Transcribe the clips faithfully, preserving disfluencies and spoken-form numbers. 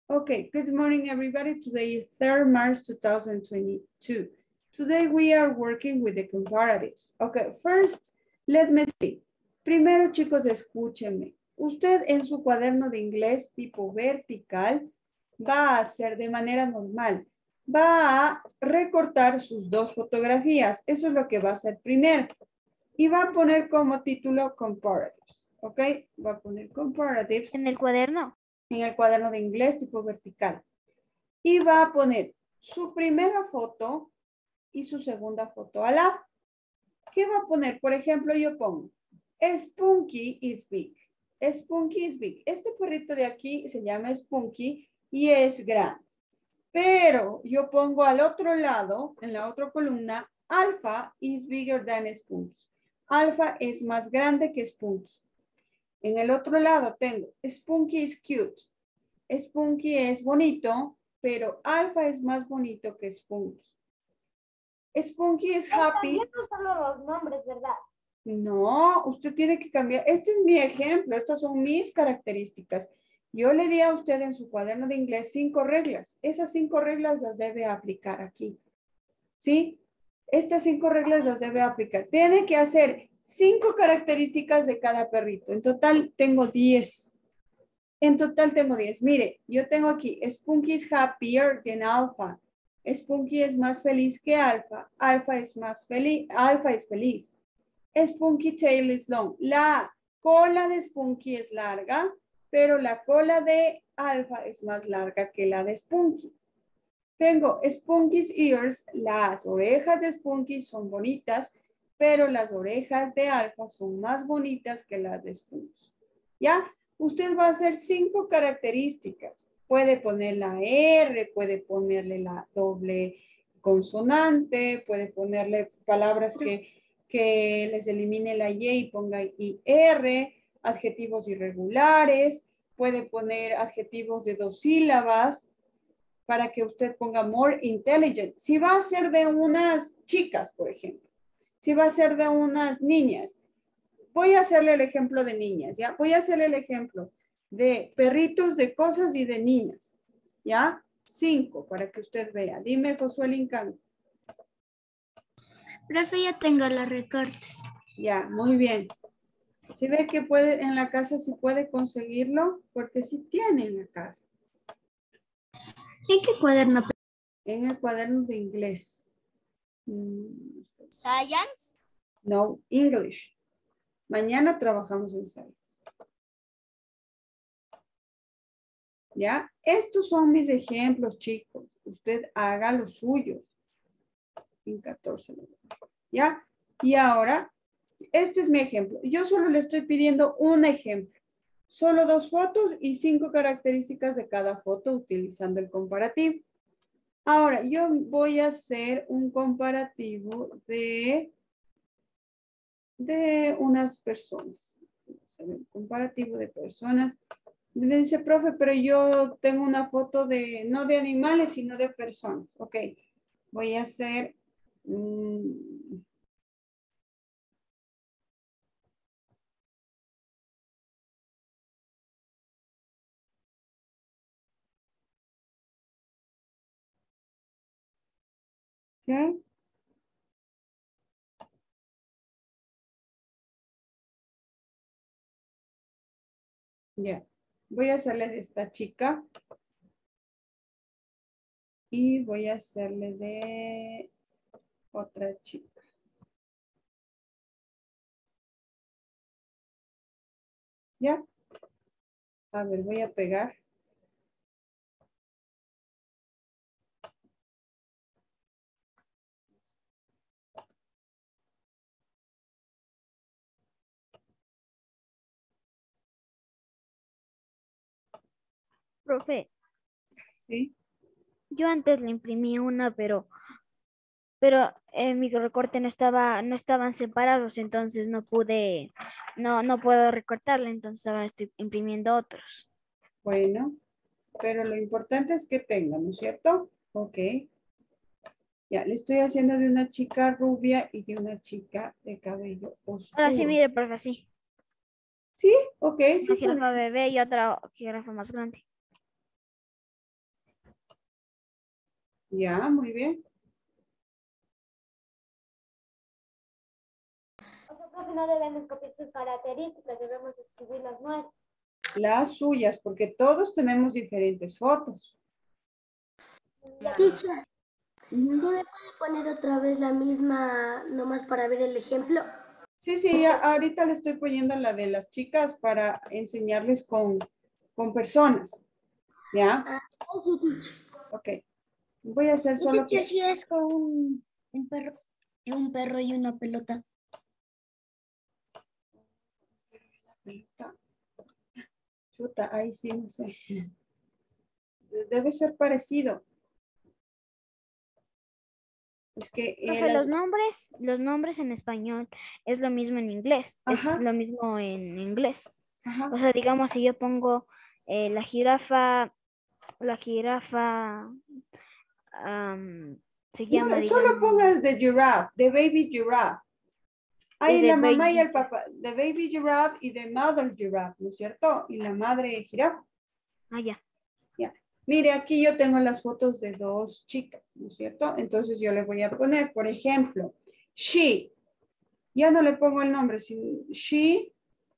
Okay, good morning, everybody. Today is third of March two thousand twenty-two. Today we are working with the comparatives. Okay, first, let me see. Primero, chicos, escúchenme. Usted en su cuaderno de inglés tipo vertical va a hacer de manera normal. Va a recortar sus dos fotografías. Eso es lo que va a hacer primero. Y va a poner como título comparatives. ¿Ok? Va a poner comparatives. ¿En el cuaderno? En el cuaderno de inglés tipo vertical. Y va a poner su primera foto y su segunda foto al lado. ¿Qué va a poner? Por ejemplo, yo pongo Spunky is big. Spunky is big. Este perrito de aquí se llama Spunky y es grande. Pero yo pongo al otro lado, en la otra columna, Alpha is bigger than Spunky. Alpha es más grande que Spunky. En el otro lado tengo Spunky is cute. Spunky es bonito, pero Alpha es más bonito que Spunky. Spunky is happy. Cambiando solo los nombres, ¿verdad? No, usted tiene que cambiar. Este es mi ejemplo, estas son mis características. Yo le di a usted en su cuaderno de inglés cinco reglas. Esas cinco reglas las debe aplicar aquí. ¿Sí? Estas cinco reglas las debe aplicar. Tiene que hacer cinco características de cada perrito. En total tengo diez. En total tengo diez. Mire, yo tengo aquí, Spunky is happier than Alpha. Spunky es más feliz que Alpha. Alpha es más feliz. Alpha es feliz. Spunky tail is long. La cola de Spunky es larga, pero la cola de Alpha es más larga que la de Spunky. Tengo Spunky's ears. Las orejas de Spunky son bonitas, pero las orejas de Alpha son más bonitas que las de Spunky. ¿Ya? Usted va a hacer cinco características. Puede poner la R, puede ponerle la doble consonante, puede ponerle palabras que, que les elimine la Y y ponga I R, adjetivos irregulares, puede poner adjetivos de dos sílabas para que usted ponga more intelligent. Si va a ser de unas chicas, por ejemplo, si va a ser de unas niñas, voy a hacerle el ejemplo de niñas, ¿ya? Voy a hacerle el ejemplo de perritos, de cosas y de niñas, ¿ya? Cinco, para que usted vea. Dime, Josué Lincán. Profe, ya tengo los recortes. Ya, muy bien. Si ve que puede en la casa, si puede conseguirlo, porque si tiene en la casa. ¿En qué cuaderno? En el cuaderno de inglés. Mm, Science. No, English. Mañana trabajamos en Science. ¿Ya? Estos son mis ejemplos, chicos. Usted haga los suyos. En catorce. ¿Ya? Y ahora, este es mi ejemplo. Yo solo le estoy pidiendo un ejemplo. Solo dos fotos y cinco características de cada foto utilizando el comparativo. Ahora, yo voy a hacer un comparativo de, de unas personas. Un comparativo de personas. Me dice, profe, pero yo tengo una foto de, no de animales, sino de personas. Ok, voy a hacer... Mmm, ¿qué? Ya, voy a hacerle de esta chica. Y voy a hacerle de otra chica. ¿Ya? A ver, voy a pegar. Profe, ¿Sí? yo antes le imprimí una, pero, pero en mi recorte no estaba, no estaban separados, entonces no pude, no, no puedo recortarla, entonces ahora estoy imprimiendo otros. Bueno, pero lo importante es que tenga, ¿no es cierto? Ok. Ya, le estoy haciendo de una chica rubia y de una chica de cabello Ahora sí, oscuro. mire, profe, sí. ¿Sí? Ok, sí Una está jirafa bien. bebé y otra jirafa más grande. Ya, muy bien. O sea, profe, no debemos copiar sus características, debemos escribir las nuestras. Las suyas, porque todos tenemos diferentes fotos. Teacher, Ujú. ¿sí me puede poner otra vez la misma, nomás para ver el ejemplo? Sí, sí, ya ahorita le estoy poniendo la de las chicas para enseñarles con, con personas. ¿Ya? Ah, thank you, teacher. Ok. Voy a hacer solo ¿Qué que... si es con un, un perro? Un perro y una pelota. Pelota. Chuta, ahí sí, no sé. Debe ser parecido. Es que... Profe, el- los nombres, los nombres en español es lo mismo en inglés, Ajá. es lo mismo en inglés. Ajá. O sea, digamos, si yo pongo eh, la jirafa, la jirafa am, se No, llama, solo digamos, pongas de giraffe, de baby giraffe. Ahí es de la mamá y baby. el papá, de baby giraffe y de mother giraffe, ¿no es cierto? Y la madre jirafa. Ah, ya. Ya. Mire, aquí yo tengo las fotos de dos chicas, ¿no es cierto? Entonces yo le voy a poner, por ejemplo, she. Ya no le pongo el nombre, sino she.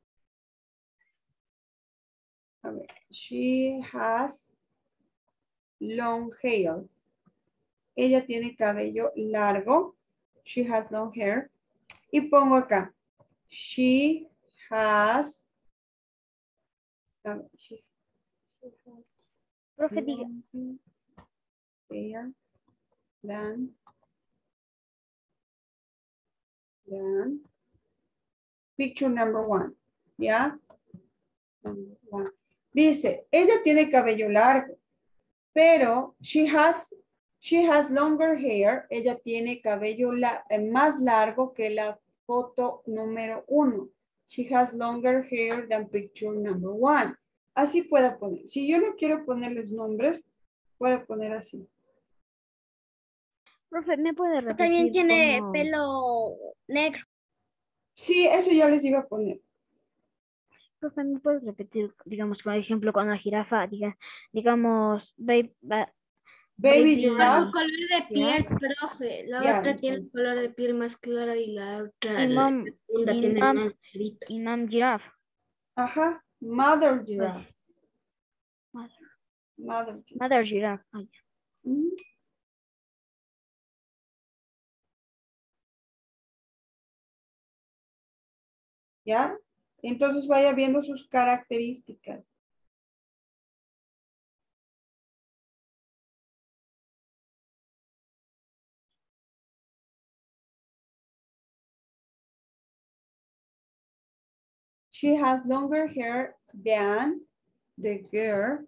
A ver, she has long hair. Ella tiene cabello largo. She has long hair. Y pongo acá, she has, a ver, she, she has Profe, diga, long hair than, than picture number one. ¿Ya? Number one. Dice, ella tiene cabello largo, pero she has, she has longer hair. Ella tiene cabello la, eh, más largo que la foto número uno. She has longer hair than picture number one. Así puedo poner. Si yo no quiero ponerles nombres, puedo poner así. profe, ¿me puede repetir? También tiene cómo- pelo negro. Sí, eso ya les iba a poner. Profe, ¿me puedes repetir, digamos, por ejemplo, con la jirafa, diga, digamos, baby, Baby, baby Por giraffe. su color de piel, profe. La Ya, otra listo. tiene el color de piel más clara y la otra, y la mom, segunda y tiene mom, más clarito. y mom giraffe. Ajá. Mother giraffe. Gracias. Mother, Mother giraffe. mother giraffe. Ah, ya. Mm. ¿Ya? Entonces vaya viendo sus características. She has longer hair than the girl,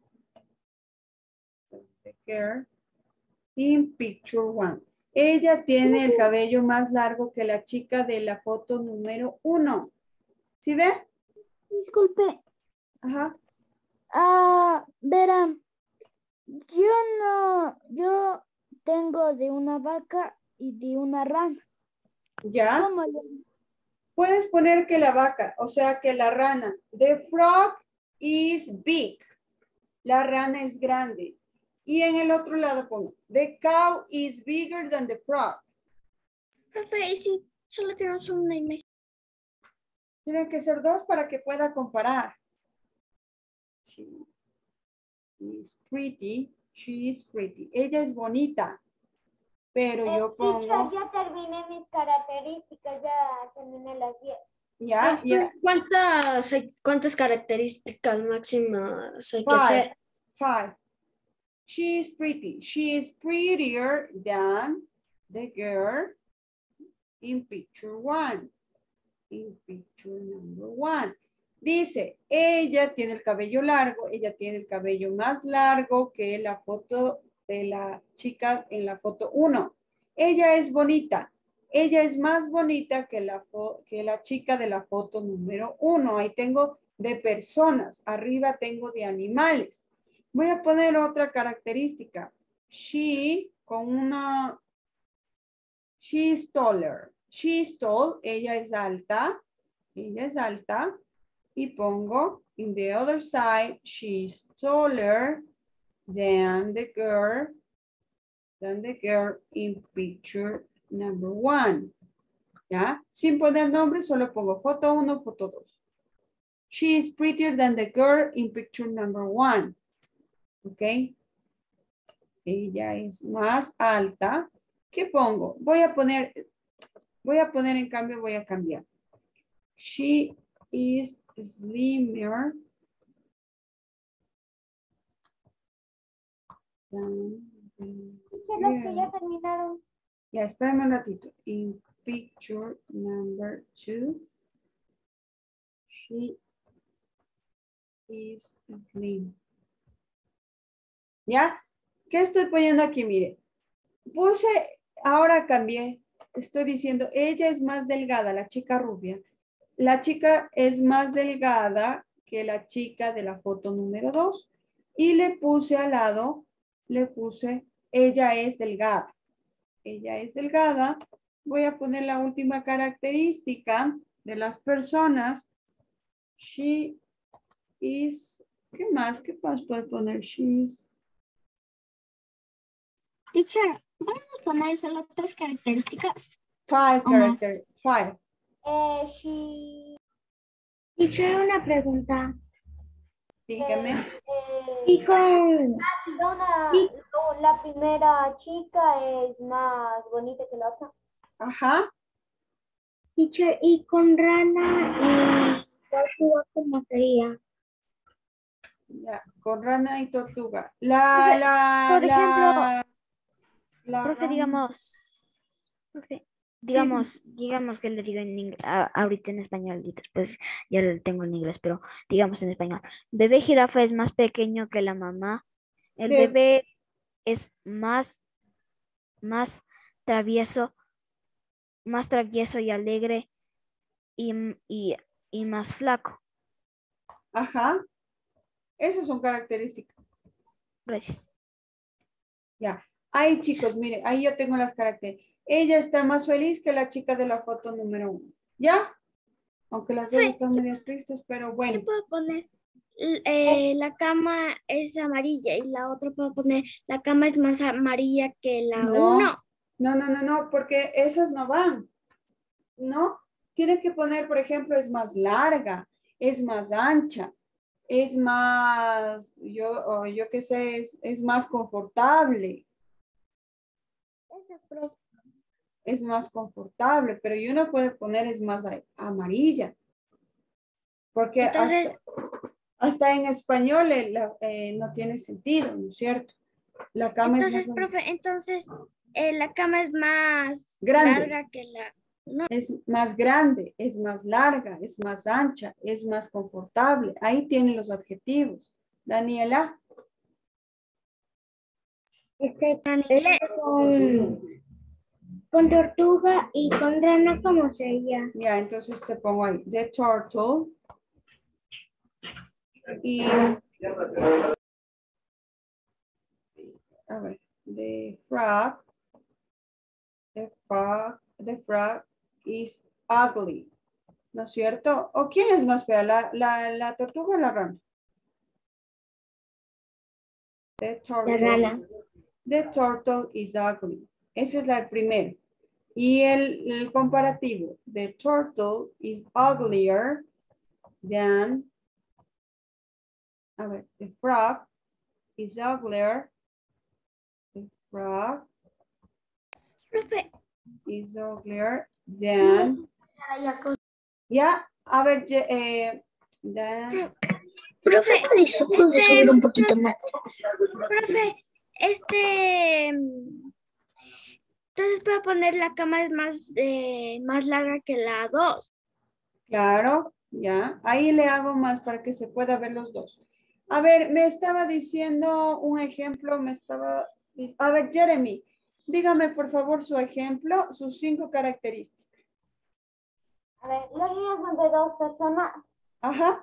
the girl in picture one. Ella tiene el cabello más largo que la chica de la foto número uno. ¿Sí ve? Disculpe, Ajá. ah, verán, yo no, yo tengo de una vaca y de una rana. ¿Ya? ¿Cómo le- Puedes poner que la vaca, o sea que la rana. The frog is big. La rana es grande. Y en el otro lado pongo, the cow is bigger than the frog. Profe, ¿y si solo tenemos una imagen? Tienen que ser dos para que pueda comparar. She is pretty. She is pretty. Ella es bonita. Pero yo pongo, ya terminé mis características, ya terminé las diez. ya, Profe, ya, ¿Cuántas, hay- ¿Cuántas características máximas hay que five, hacer? five. She is pretty. She is prettier than the girl in picture one. In picture number one. Dice, ella tiene el cabello largo, ella tiene el cabello más largo que la foto de la chica en la foto uno. Ella es bonita. Ella es más bonita que la, que la chica de la foto número uno. Ahí tengo de personas. Arriba tengo de animales. Voy a poner otra característica. She con una... She is taller. She is tall. Ella es alta. Ella es alta. Y pongo, in the other side, she is taller than the girl than the girl in picture number one. ¿Ya? Sin poner nombre, solo pongo foto uno, foto dos. She is prettier than the girl in picture number one. ¿Ok? Ella es más alta. ¿Qué pongo? Voy a poner, voy a poner en cambio, voy a cambiar. She is slimmer than the girl. Ya terminaron. Ya, espérame un ratito. In picture number two, she is slim. ¿Ya? ¿Qué estoy poniendo aquí? Mire, puse, ahora cambié. Estoy diciendo, ella es más delgada, la chica rubia. La chica es más delgada que la chica de la foto número dos. Y le puse al lado, le puse, ella es delgada. Ella es delgada. Voy a poner la última característica de las personas. She is, ¿qué más? ¿Qué más puedo poner? She is. Teacher, ¿podemos poner solo tres características? Five O más. characters. Five. Eh, she... Teacher, una pregunta. Dígame. Eh, y con una, no, la primera chica es más bonita que la otra. Ajá. Teacher, y con Rana y Tortuga, ¿cómo sería? Ya, con rana y tortuga. La, Profe, la, por la, la Profe, rana- digamos, profe, digamos, digamos que le digo en inglés, ahorita en español y después ya lo tengo en inglés, pero digamos en español. Bebé jirafa es más pequeño que la mamá. El de- bebé es más, más travieso, más travieso y alegre y, y, y más flaco. Ajá. Esas son características. Gracias. Ya. Ahí, chicos, miren, ahí yo tengo las características. Ella está más feliz que la chica de la foto número uno. ¿Ya? Aunque las dos Sí. están medio tristes, pero ¿Qué bueno. puedo poner? L- eh, la cama es amarilla y la otra puedo poner, la cama es más amarilla que la No, uno. no, no, no, no, porque esas no van. ¿No? Tienes que poner, por ejemplo, es más larga, es más ancha, es más, yo, o yo qué sé, es, es más confortable. Es más confortable, pero yo no puedo poner es más a- amarilla. Porque Entonces, hasta, hasta en español eh, la- eh, no tiene sentido, ¿no es cierto? La cama entonces, es más profe, entonces eh, la cama es más Grande. larga que la es más grande, es más larga, es más ancha, es más confortable. Ahí tienen los adjetivos. Daniela. Este, este con, con Tortuga y con Rana, ¿cómo sería? Ya, entonces te pongo ahí. The turtle is, a ver, the frog, the frog, the frog is ugly. ¿No es cierto? ¿O quién es más fea? ¿La, la, la tortuga o la rana? The turtle. La rana. The turtle is ugly. Esa es la primera. Y el, el comparativo. The turtle is uglier than, a ver, the frog is uglier. The frog profe. is uglier than, ya, a ver, ye- eh, than, Profe, Puede subir un poquito más. profe, este, mm, entonces puedo poner la cama es más, eh, más larga que la dos. claro, ya, ahí le hago más para que se pueda ver los dos. A ver, me estaba diciendo un ejemplo, me estaba, a ver, Jeremy, dígame por favor su ejemplo, sus cinco características. A ver, los niños son de dos personas. Ajá,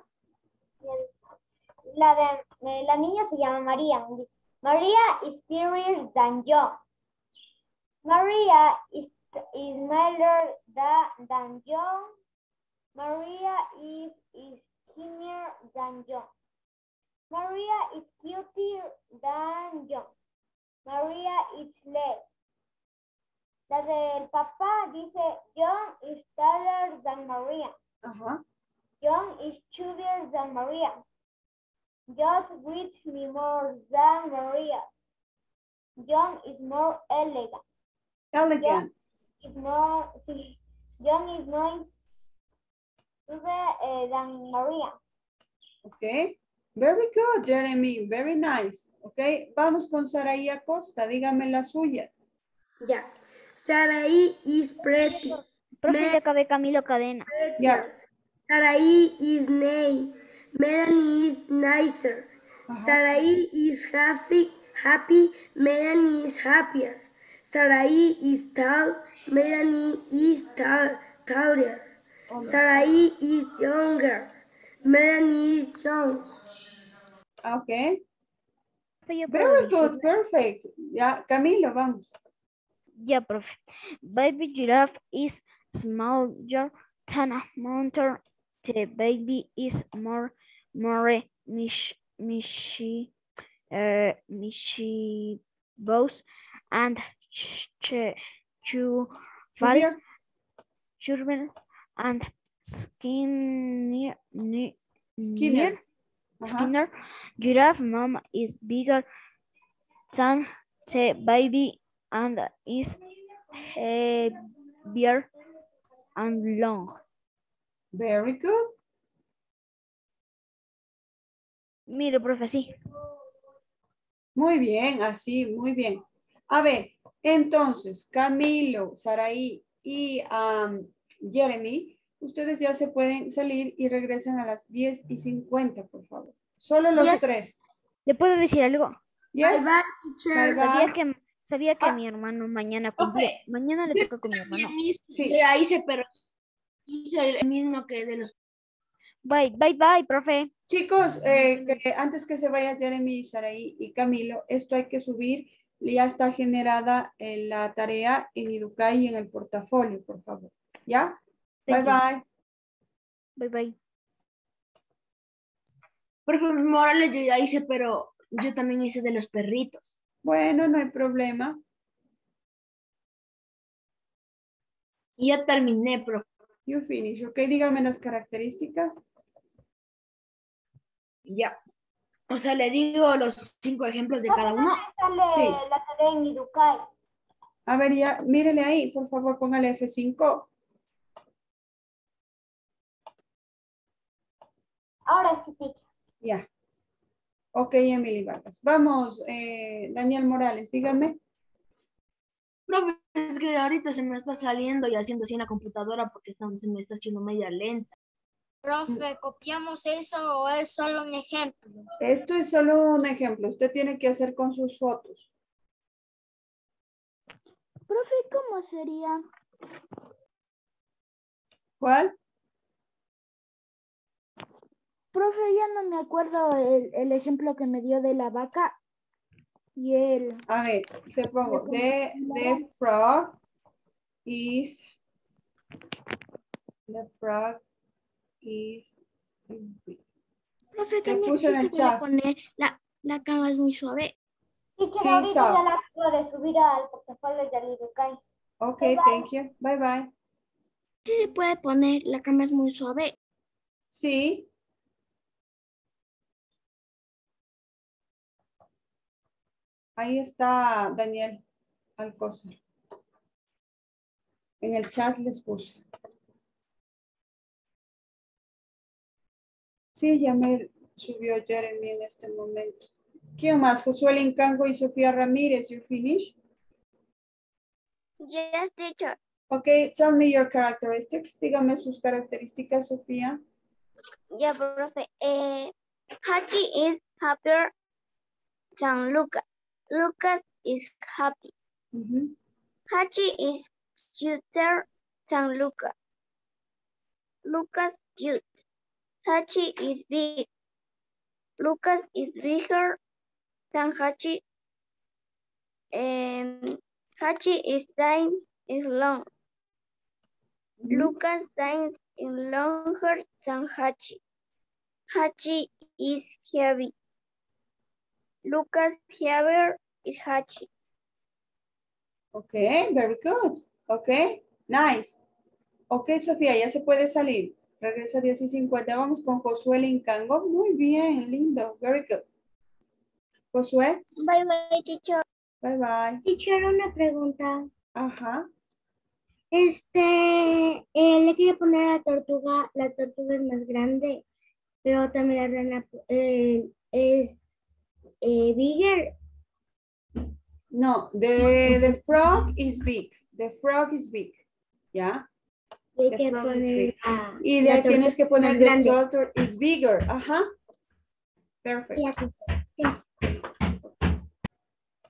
La, de, eh, la niña se llama María. María is prettier than John. María is, is smaller than, than John. María is, is skinnier than John. María is cuter than John. María is less. La del papá dice, John is taller than Maria. Ajá. John is chubbier than Maria. Just with me more than Maria. John is more elegant. Elegant. Is more, sí, John is more uh, than Maria. Ok. Very good, Jeremy. Very nice. Ok. Vamos con Saraí Acosta. Dígame las suyas. Ya. Saraí is pretty. Profe, ya acabé Camilo Cadena. Ya. Saraí is nice. Melanie is nicer. Ajá. Saraí is happy. Happy. Melanie is happier. Saraí is tall. Melanie is tall, taller. Saraí is younger. Melanie is young. Ok. Profe, yo puedo Very decir- good. Perfect. Ya, Camilo, vamos. Ya, profe. Baby giraffe is smaller than a mountain. The baby is more, more mish, mishy, uh, mischievous and ch ch chew, Chubbier. chubby and skinny, ni- Skinner. near- Ajá. Skinner. Giraffe mom is bigger than the baby and is heavier and long. Very good. Mire, profe, sí. Muy bien, así, muy bien. A ver, entonces, Camilo, Saraí y um, Jeremy, ustedes ya se pueden salir y regresen a las diez y cincuenta, por favor. Solo los Yes. tres. ¿Le puedo decir algo? Yes? Bye bye, teacher. Bye, Sabía bye. que, sabía que Ah. mi hermano mañana cumple. Mañana le toca con mi hermano. Sí. Ya hice, pero hice el mismo que de los... Bye, bye, bye, profe. Chicos, eh, que antes que se vaya Jeremy, Saraí y Camilo, esto hay que subir. Ya está generada eh, la tarea en Educay y en el portafolio, por favor. ¿Ya? Bye, Thank you. bye. Bye, bye. Profe Morales yo ya hice, pero yo también hice de los perritos. Bueno, no hay problema. Y ya terminé, profe. You finish, ok. Dígame las características. Ya. O sea, le digo los cinco ejemplos de cada uno. Sale Sí. la tarea en Educay. A ver, ya, mírele ahí, por favor, póngale F cinco. Ahora sí, teacher. Ya. Ok, Emily Vargas. Vamos, eh, Daniel Morales, dígame. Profe, es que ahorita se me está saliendo y haciendo así en la computadora porque está- se me está haciendo media lenta. Profe, ¿copiamos eso o es solo un ejemplo? Esto es solo un ejemplo. Usted tiene que hacer con sus fotos. Profe, ¿cómo sería? ¿Cuál? Profe, ya no me acuerdo el, el ejemplo que me dio de la vaca y el... A ver, se pongo. The, the frog is... The frog is... Profe, Te también puse sí en se el puede chat. poner, la, la cama es muy suave. Teacher, Sí, ahorita so. ya la acabo de subir al portafolio del Educay. Ok, Bye, bye. thank you. Bye, bye. Sí se puede poner, la cama es muy suave. Sí. Ahí está Daniel Alcocer. En el chat les puse. Sí, ya me subió Jeremy en este momento. ¿Quién más? Josué Lincango y Sofía Ramírez. You finish? Yes, teacher. Okay, tell me your characteristics. Dígame sus características, Sofía. Ya, profe. Eh, Hachi is happier than Lucas. Lucas is happy. Ujú. Hachi is cuter than Lucas. Lucas cute. Hachi is big. Lucas is bigger than Hachi. And Hachi is thin is long. Ujú. Lucas thin is longer than Hachi. Hachi is heavy. Lucas heavier is Hachi. Ok, very good. Ok, nice. Ok, Sofía, ya se puede salir. Regresa a diez y cincuenta. Vamos con Josué Lincango. Muy bien, lindo. Very good. Josué. Bye, bye, teacher. Bye, bye. Teacher, una pregunta. Ajá. Este, eh, le quiero poner a la tortuga, la tortuga es más grande, pero también la rana eh, es eh, bigger. No, the, the frog is big. The frog is big. ¿Ya? Hay The que frog is poner big. a Y la le tienes que tortuga poner más the grande. turtle is bigger. Ajá. Perfect. Y aquí.